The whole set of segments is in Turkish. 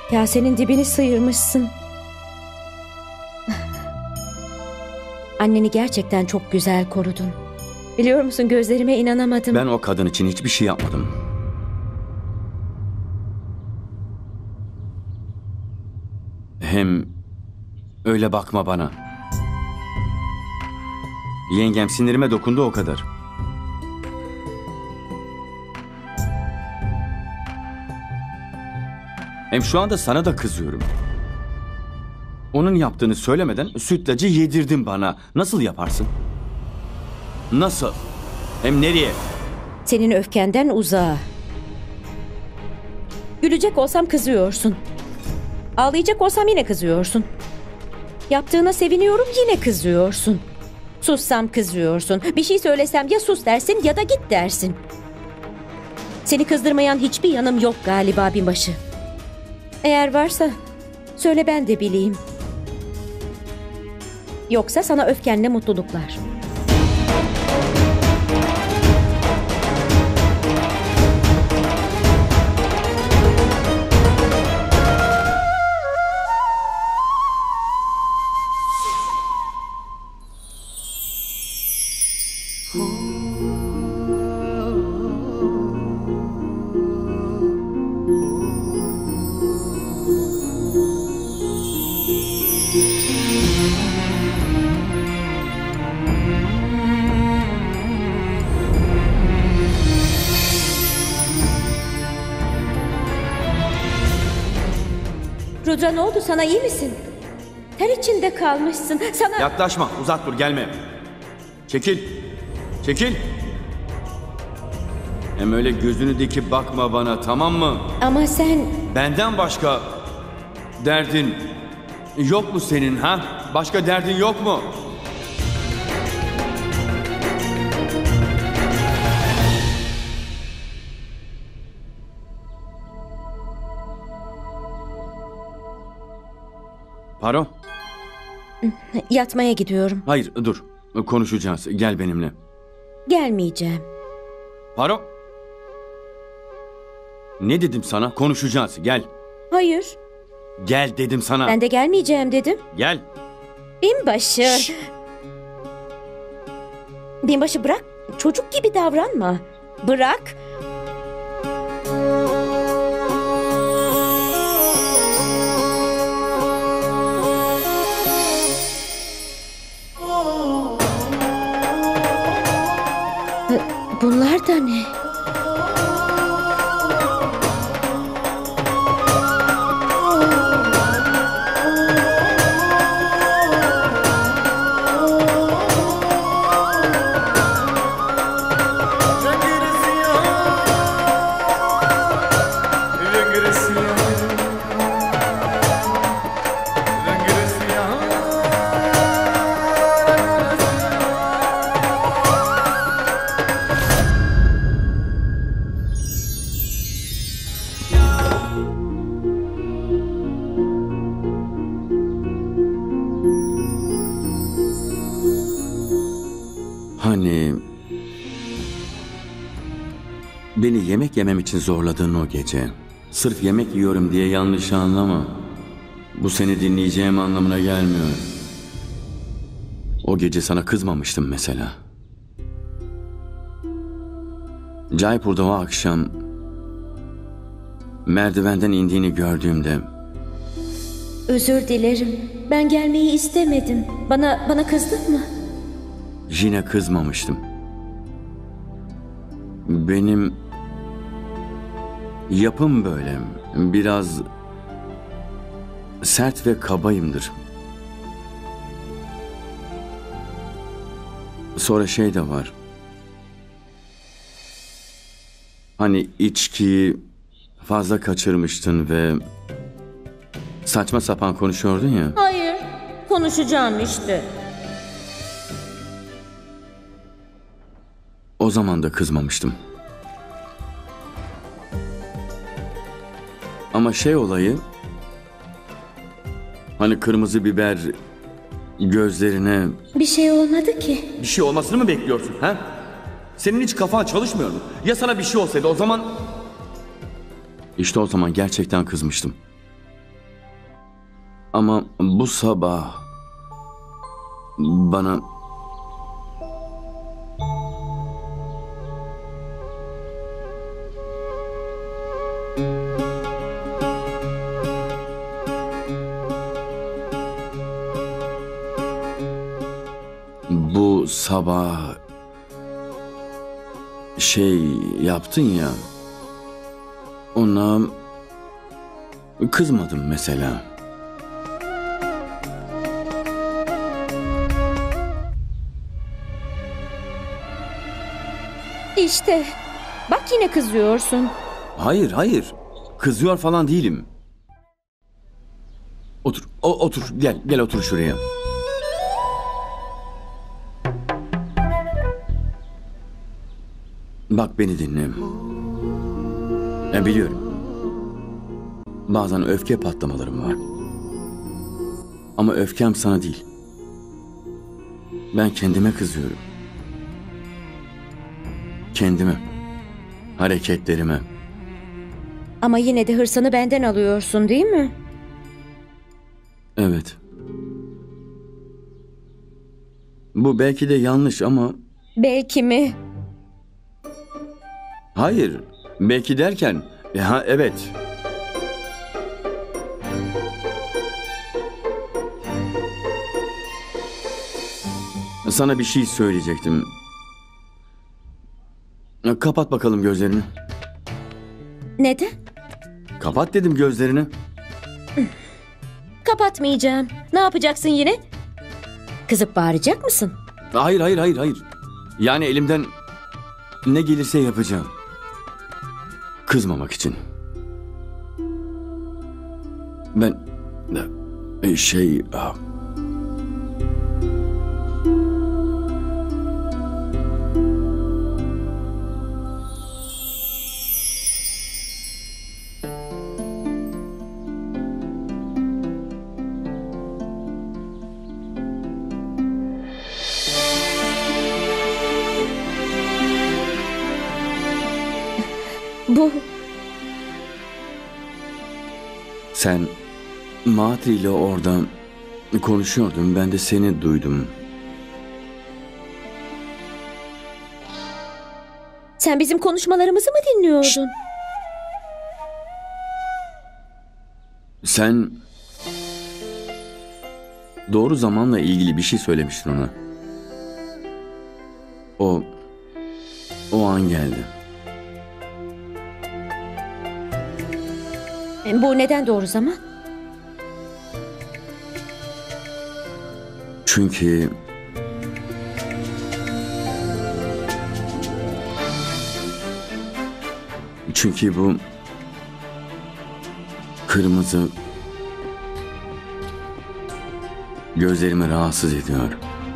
Kasenin dibini sıyırmışsın. Anneni gerçekten çok güzel korudun. Biliyor musun, gözlerime inanamadım. Ben o kadın için hiçbir şey yapmadım. Hem öyle bakma bana. Yengem sinirime dokundu, o kadar. Hem şu anda sana da kızıyorum. Onun yaptığını söylemeden sütlacı yedirdin bana. Nasıl yaparsın? Nasıl? Hem nereye? Senin öfkenden uzağa. Gülecek olsam kızıyorsun. Ağlayacak olsam yine kızıyorsun. Yaptığına seviniyorum, yine kızıyorsun. Sussam kızıyorsun. Bir şey söylesem ya sus dersin ya da git dersin. Seni kızdırmayan hiçbir yanım yok galiba binbaşı. Eğer varsa söyle, ben de bileyim. Yoksa sana öfkenle mutluluklar. Rudra, ne oldu sana, iyi misin? Ter içinde kalmışsın. Sana... Yaklaşma, uzak dur, gelme. Çekil. Çekil. Hem öyle gözünü dikip bakma bana, tamam mı? Ama sen... Benden başka derdin yok mu senin, ha? Başka derdin yok mu? Paro? Yatmaya gidiyorum. Hayır, dur. Konuşacağız. Gel benimle. Gelmeyeceğim. Paro? Ne dedim sana? Konuşacağız. Gel. Hayır. Gel dedim sana. Ben de gelmeyeceğim dedim. Gel. Binbaşı. Şşş. Binbaşı, bırak. Çocuk gibi davranma. Bırak. Bunlar da ne? Hani beni yemek yemem için zorladığın o gece. Sırf yemek yiyorum diye yanlış anlama. Bu seni dinleyeceğim anlamına gelmiyor. O gece sana kızmamıştım mesela. Jaipur'da o akşam merdivenden indiğini gördüğümde... Özür dilerim. Ben gelmeyi istemedim. Bana kızdın mı? Yine kızmamıştım. Benim yapım böyle. Biraz sert ve kabayımdır. Sonra şey de var. Hani içkiyi fazla kaçırmıştın ve saçma sapan konuşuyordun ya. Hayır. Konuşacağım işte. O zaman da kızmamıştım. Ama şey olayı... Hani kırmızı biber gözlerine... Bir şey olmadı ki. Bir şey olmasını mı bekliyorsun, ha? Senin hiç kafan çalışmıyor mu? Ya sana bir şey olsaydı o zaman... İşte o zaman gerçekten kızmıştım. Ama bu sabah bana bu sabah şey yaptın ya, ona kızmadım mesela. İşte bak yine kızıyorsun. Hayır, hayır. Kızıyor falan değilim. Otur, otur. Gel otur şuraya. Bak beni dinle. Biliyorum. Bazen öfke patlamalarım var. Ama öfkem sana değil. Ben kendime kızıyorum. Kendime. Hareketlerime. Ama yine de hırsını benden alıyorsun değil mi? Evet. Bu belki de yanlış ama... Belki mi? Hayır. Belki derken... evet. Sana bir şey söyleyecektim. Kapat bakalım gözlerini. Neden? Kapat dedim gözlerini. Kapatmayacağım. Ne yapacaksın yine? Kızıp bağıracak mısın? Hayır, hayır, hayır, hayır. Yani elimden ne gelirse yapacağım. Kızmamak için. Ben... şey... Bu... Sen Matri ile orada konuşuyordun. Ben de seni duydum. Sen bizim konuşmalarımızı mı dinliyordun? Sen doğru zamanla ilgili bir şey söylemiştin ona. O an geldi. Bu neden doğru zaman? Çünkü bu kırmızı gözlerimi rahatsız ediyor.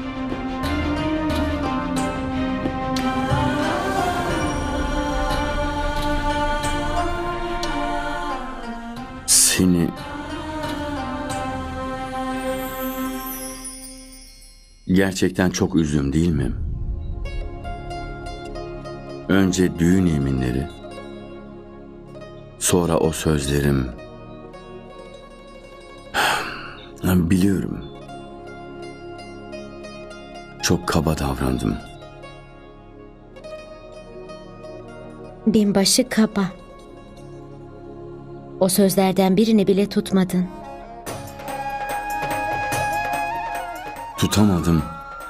Seni gerçekten çok üzdüm değil mi? Önce düğün yeminleri, sonra o sözlerim. Biliyorum. Çok kaba davrandım. Binbaşı kaba. O sözlerden birini bile tutmadın. Tutamadım.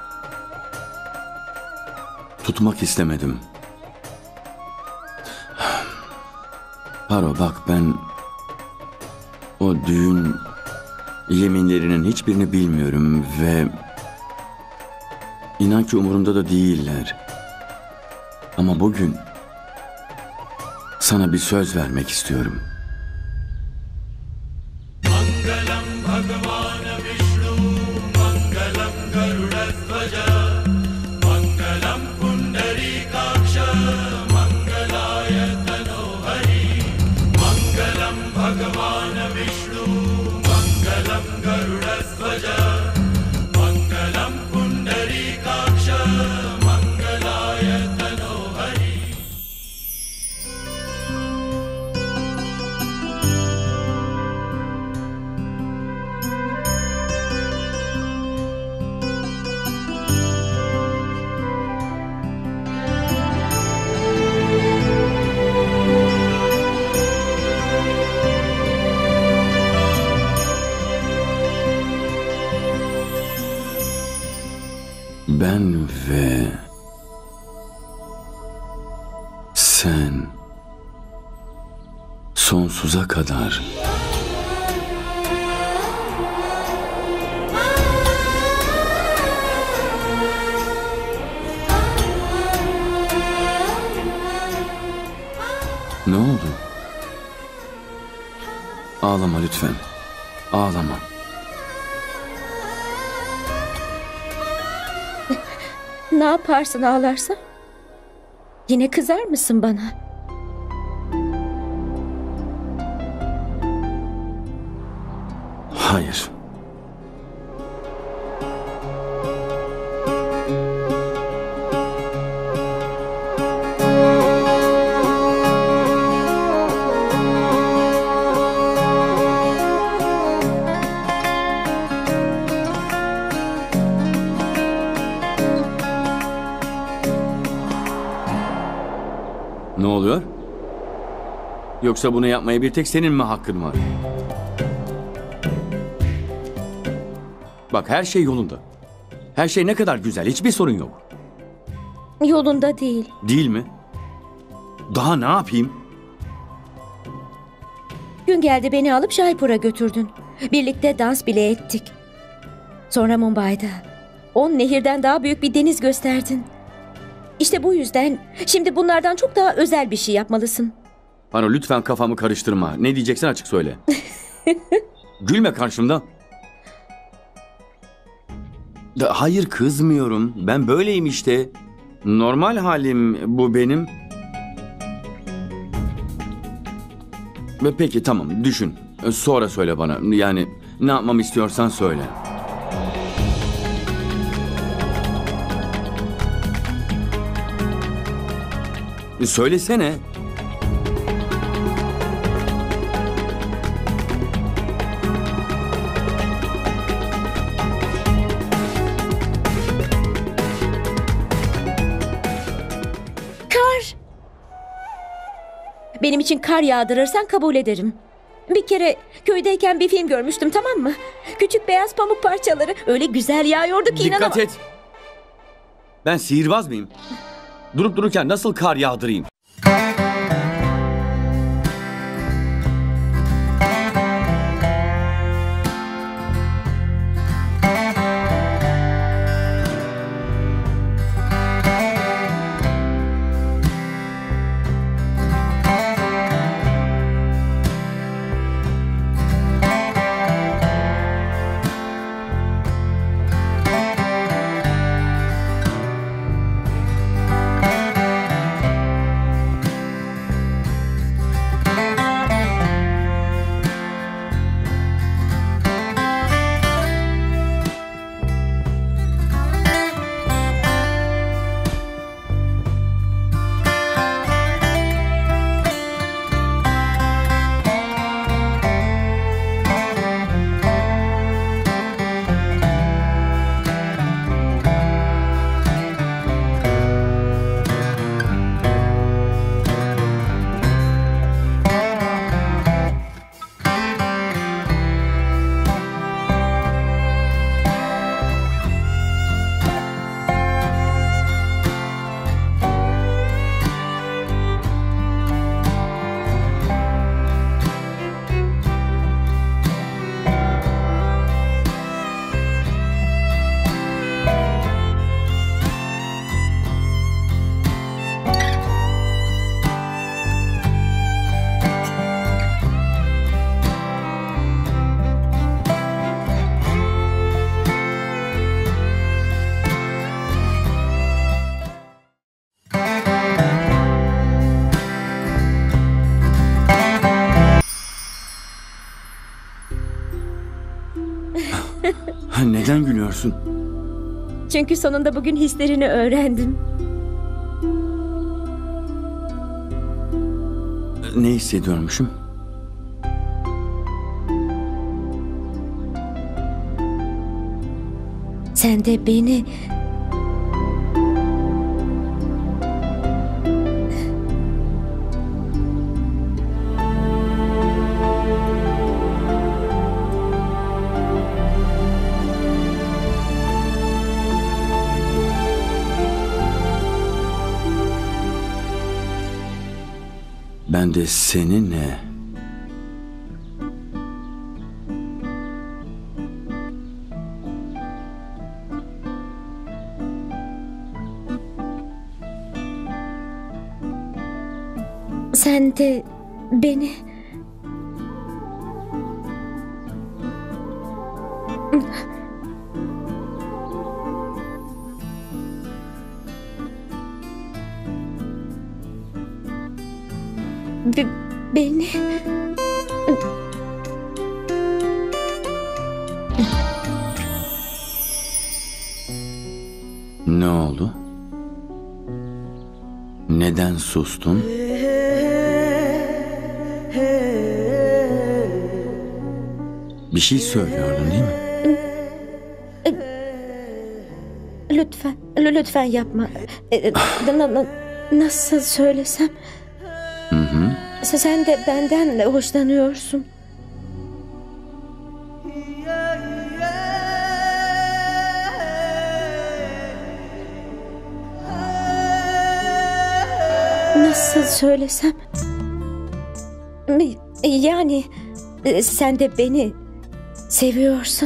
Tutmak istemedim. Paro bak ben o düğün yeminlerinin hiçbirini bilmiyorum ve inan ki umurumda da değiller. Ama bugün sana bir söz vermek istiyorum. Mangalam Bhagavana Vishnu, Mangalam Garudadvaja, Mangalam Pundarikaksha, Mangalaya Tanohari, Mangalam Bhagavana Vishnu, Mangalam Garudadvaja, Mangalam Pundarikaksha, Mangalaya Tanohari. Sen sonsuza kadar ne oldu? Ağlama lütfen. Ağlama. Ne yaparsın ağlarsam? Yine kızar mısın bana? Hayır. Ne oluyor? Yoksa bunu yapmaya bir tek senin mi hakkın var? Bak her şey yolunda. Her şey ne kadar güzel, hiçbir sorun yok. Yolunda değil. Değil mi? Daha ne yapayım? Gün geldi beni alıp Jaipur'a götürdün. Birlikte dans bile ettik. Sonra Mumbai'de 10 nehirden daha büyük bir deniz gösterdin. İşte bu yüzden şimdi bunlardan çok daha özel bir şey yapmalısın. Bana lütfen kafamı karıştırma. Ne diyeceksen açık söyle. Gülme karşımda. Hayır kızmıyorum. Ben böyleyim işte. Normal halim bu benim. Peki tamam düşün. Sonra söyle bana. Yani ne yapmamı istiyorsan söyle. Söylesene. Kar! Benim için kar yağdırırsan kabul ederim. Bir kere köydeyken bir film görmüştüm, tamam mı? Küçük beyaz pamuk parçaları öyle güzel yağıyordu ki Dikkat et. Ben sihirbaz mıyım? Durup dururken nasıl kar yağdırayım? Neden gülüyorsun? Çünkü sonunda bugün hislerini öğrendim. Ne hissediyormuşum? Sen de beni... Ben de seninle Sen de beni... Beni... Ne oldu? Neden sustun? Bir şey söylüyordun değil mi? Lütfen yapma. Nasıl söylesem? Sen de benden hoşlanıyorsun. Nasıl söylesem? Yani sen de beni seviyorsun.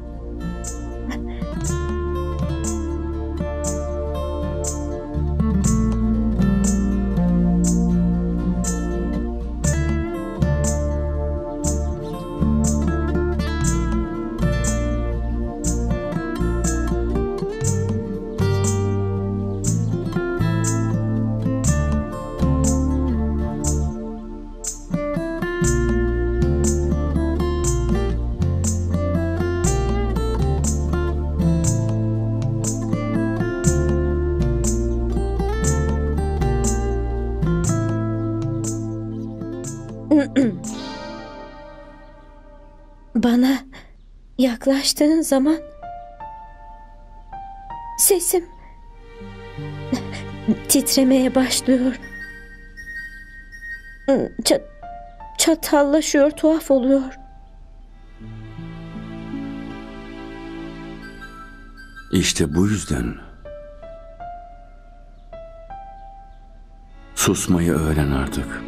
Bana yaklaştığın zaman sesim titremeye başlıyor. Çatallaşıyor, tuhaf oluyor. İşte bu yüzden susmayı öğren artık.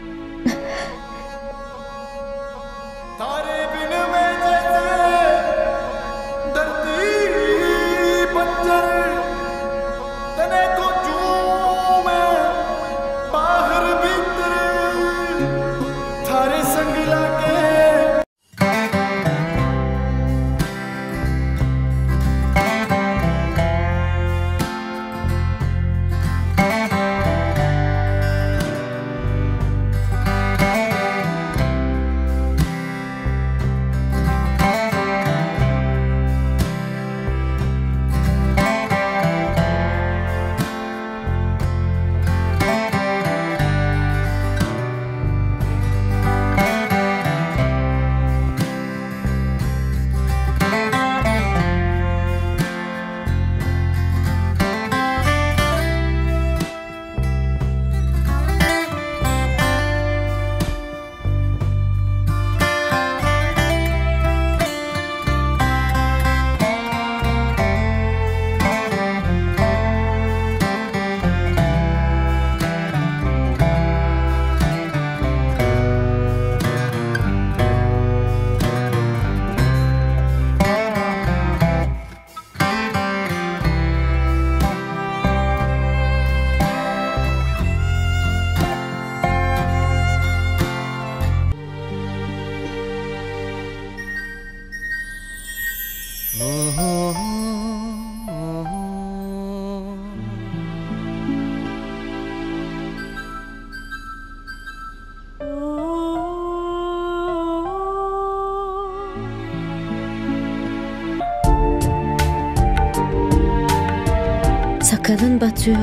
Sakalın batıyor.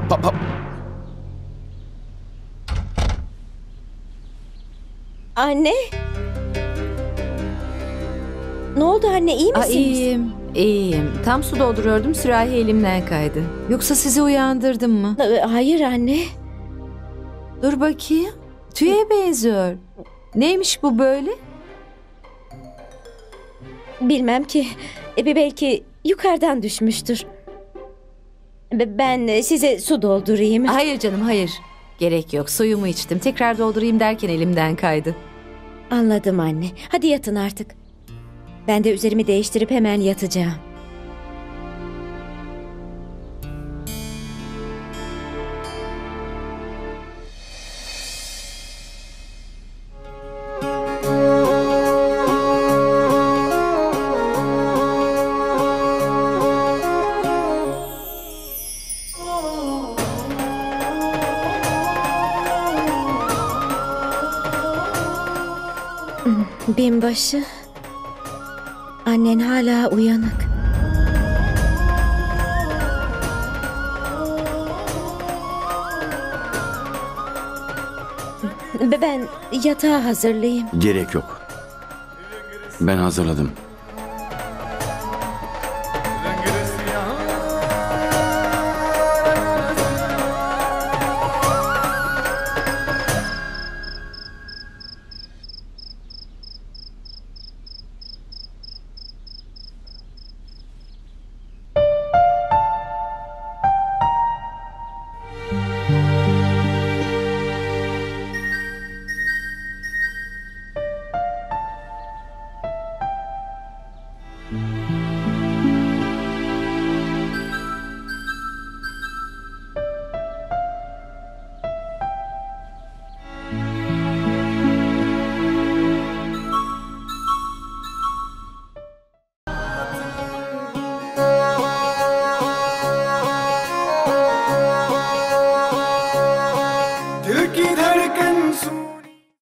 Anne? Ne oldu anne, iyi misiniz? İyiyim. Tam su dolduruyordum, sürahi elimden kaydı. Yoksa sizi uyandırdım mı? Hayır anne. Dur bakayım. Tüye benziyor. Neymiş bu böyle? Bilmem ki. Belki yukarıdan düşmüştür. Ben size su doldurayım. Hayır canım, hayır. Gerek yok. Suyumu içtim. Tekrar doldurayım derken elimden kaydı. Anladım anne. Hadi yatın artık. Ben de üzerimi değiştirip hemen yatacağım. Binbaşı, annen hala uyanık. Ben yatağı hazırlayayım. Gerek yok. Ben hazırladım.